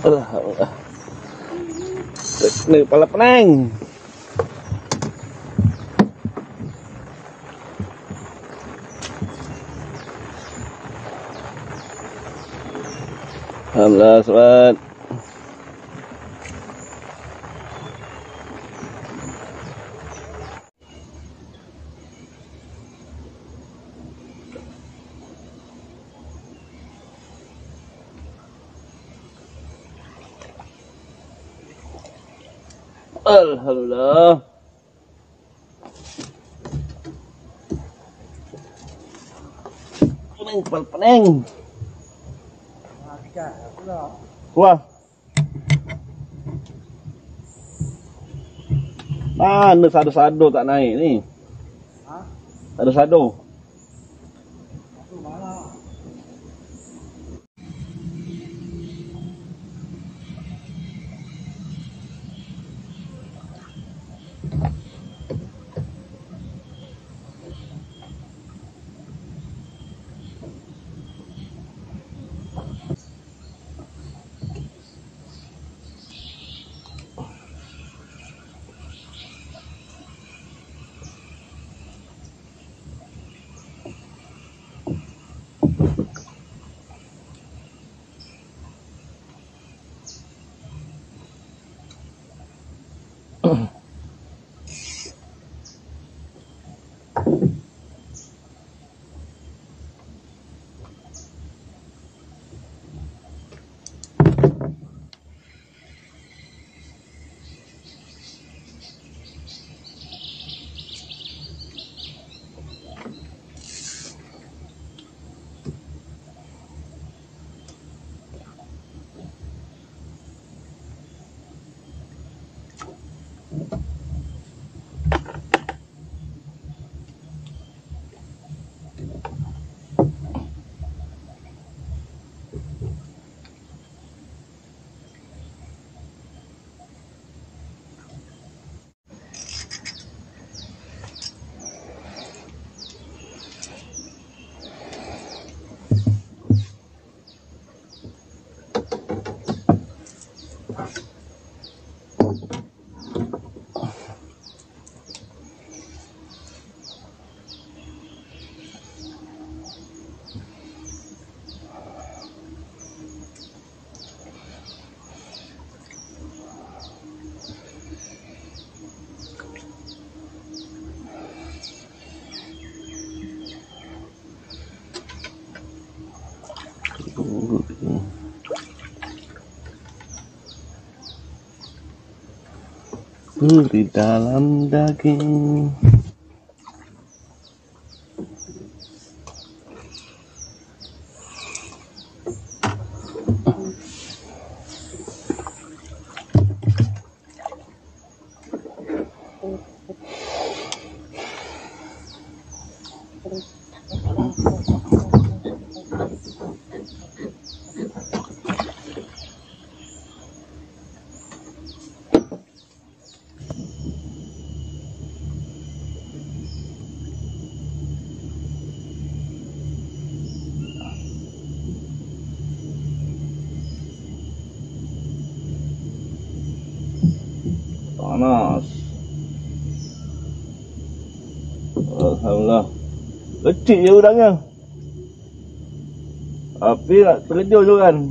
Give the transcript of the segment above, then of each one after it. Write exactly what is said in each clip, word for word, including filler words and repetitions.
Alhamdulillah. Teknik pala peneng. Alhamdulillah, sobat. Alhamdulillah. Peneng, kepala peneng. Wah. Ah, ada sado-sado tak naik ni. Hah? Sado-sado. Di dalam daging. Panas. Alhamdulillah. Kecil je udangnya. Api nak terkejut tu kan.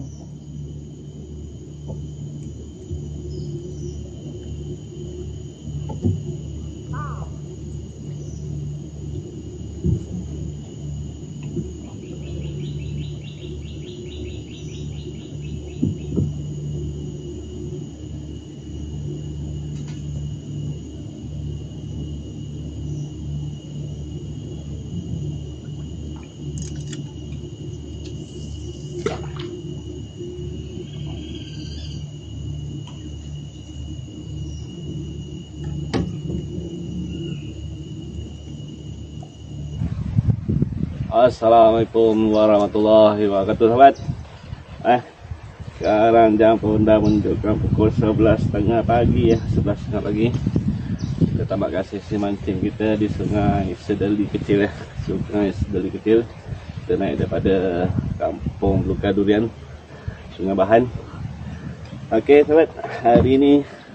Assalamualaikum warahmatullahi wabarakatuh, sahabat. Eh, sekarang jam Honda menunjukkan pukul sebelas tiga puluh pagi ya, sebelas tiga puluh pagi. Kita tambah kasih si mancing kita di Sungai Sedeli Kecil ya, Sungai Sedeli Kecil. Kita naik daripada Kampung Luka Durian, Sungai Bahan. Okey sahabat, hari ni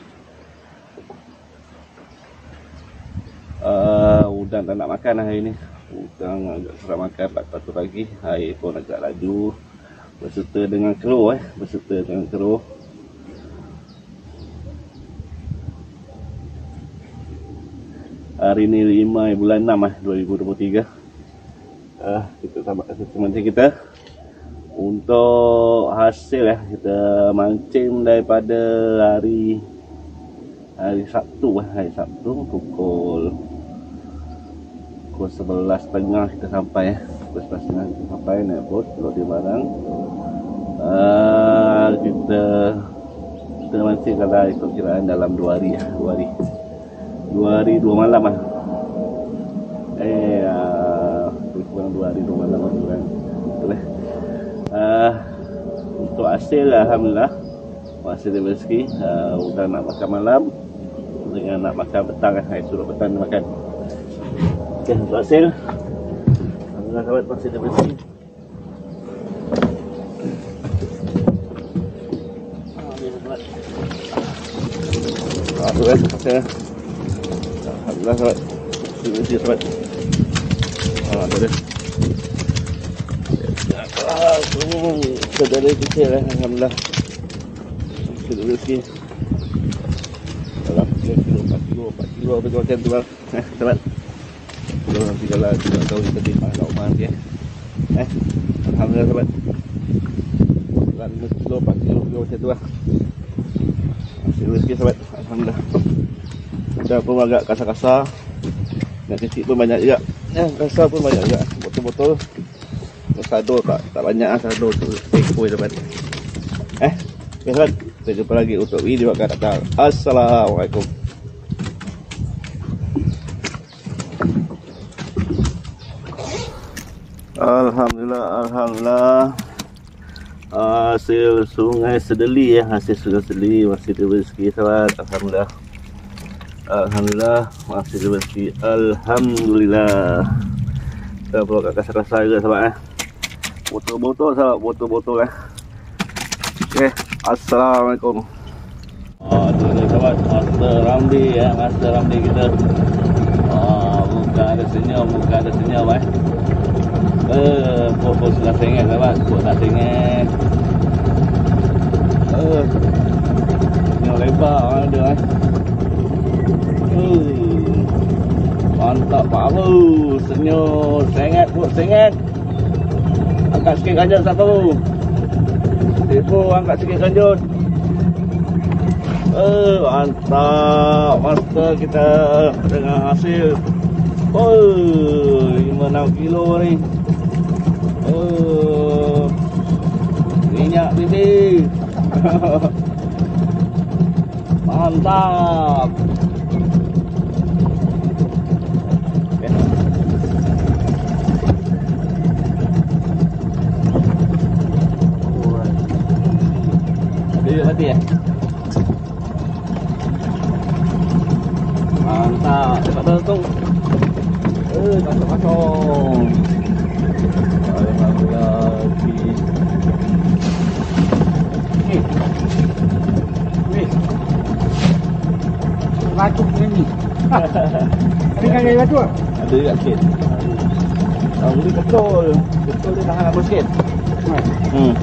uh, udang tak nak makan lah hari ni. Udang agak serap makan, tak patut lagi. Air pun agak laju berserta dengan keruh eh, berserta dengan keruh. Hari ni lima bulan enam eh, dua ribu dua puluh tiga. Uh, kita tambah semangat kita. Untuk hasil ya, kita mancing daripada hari hari Sabtu eh, hari Sabtu pukul pukul sebelas tiga puluh kita sampai ya. Pukul sebelas tiga puluh kita sampai naik bot load barang. Uh, kita kita mancing kalau ikut kiraan dalam dua hari ya, dua hari. Dua hari dua malam ah. Eh, uh, kurang dua hari dua malam kan. Betul eh. Uh, untuk hasil alhamdulillah masih ada rezeki. Uh, udah nak makan malam dengan nak makan petang kan. Hai suruh petang makan. Okey, untuk hasil alhamdulillah sahabat masih ada rezeki. Ah, tu kan hasil. Alhamdulillah sahabat. Terima kasih sahabat. Ah, tu dia. Ah, saudara kecil lah, alhamdulillah. Masih rezeki. Dalam tiga kilo, empat kilo, empat kilo apa macam tu lah. Eh, sahabat. Kalau nanti kalau tidak tahu kita terima kat rumah nanti eh. Eh, alhamdulillah sahabat. Dalam lima kilo, empat kilo, macam tu lah. Masih rezeki sahabat, alhamdulillah. Kita pun agak kasar-kasar. Yang kecil pun banyak juga. Yang kasar pun banyak juga. Botol-botol. Sado tak, tak banyak lah sado tu. Ekoi sahabat. Eh, okay, sahabat. Kita jumpa lagi untuk video akan datang. Assalamualaikum. Alhamdulillah, alhamdulillah. Hasil sungai Sedeli ya, hasil sungai Sedeli masih ada rezeki sahabat. Alhamdulillah. Alhamdulillah masih ada rezeki. Alhamdulillah. Kita perlu kat kasar-kasar juga sahabat eh. Botol-botol sahabat, botol-botol eh. Okey, assalamualaikum. Oh, tu dia sahabat, Master Ramli ya, Master Ramli kita. Oh, muka ada senyum, muka ada senyum eh. Eh, pokok sudah sengit sahabat, pokok tak sengit. Eh, senyum lebar ada eh. Uh, mantap Pak Abu, senyum, sengit pokok sengit. Angkat sikit kanjut satu. Tipu angkat sikit kanjut. Eh, mantap master kita dengan hasil. Oh, lima enam kilo ni. Oh, minyak bibi. Mantap. Mati ya. Mantap, cepat tu. Eh, kosong-kosong. Alhamdulillah. Ni. Ni. Batu ni. Ada kan ada batu? Ada juga sikit. Ah, ini betul. Betul dia tahan apa sikit. Hmm.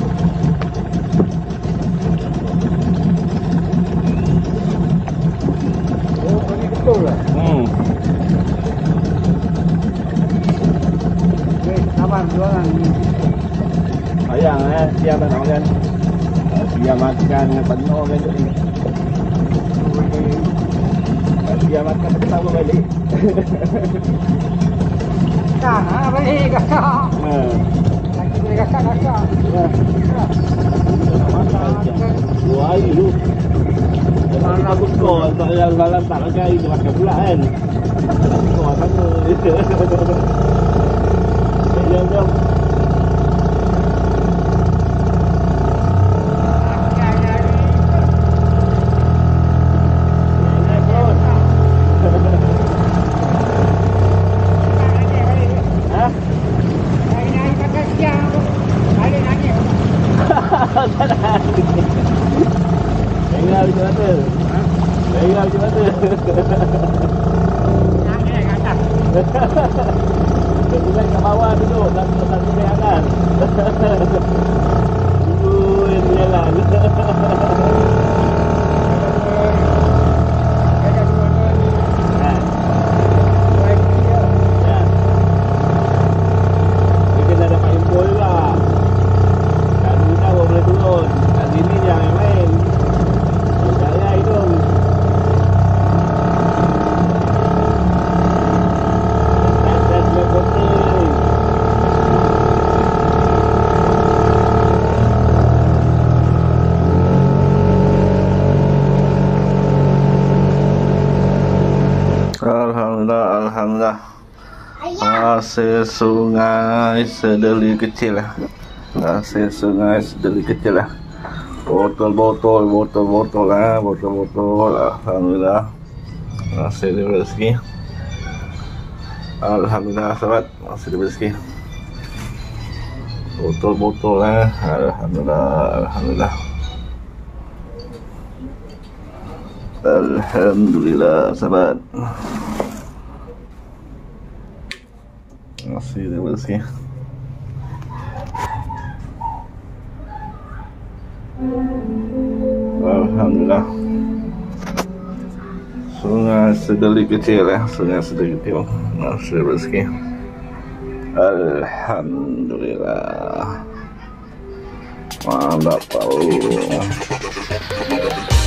Hmm. Okey, sabar jualan ni. Sayang eh, siap tak nak makan. Siap makan dengan penuh kan tu ni. Siap makan tak tahu balik. Dah, ah balik kakak. Ha. Lagi boleh kakak kakak. Ha. Makan dua hari tu. Mana aku kau tak ada malam tak lagi itu makan pula kan. Kau sana. Jom jom. Ha? Kita ke bawah dulu, satu satu lehangan. Dulu ini jalan. Alhamdulillah, alhamdulillah. Hasil sungai Sedeli kecil lah. Hasil sungai Sedeli kecil lah. Botol-botol, botol-botol lah, botol-botol. Alhamdulillah. Hasil rezeki. Alhamdulillah sahabat, hasil rezeki. Botol-botol lah. Alhamdulillah, alhamdulillah. Alhamdulillah sahabat. Masih rezeki. Alhamdulillah. Sungai Sedeli kecil ya, sungai Sedeli kecil. Masih rezeki. Alhamdulillah. Mantap.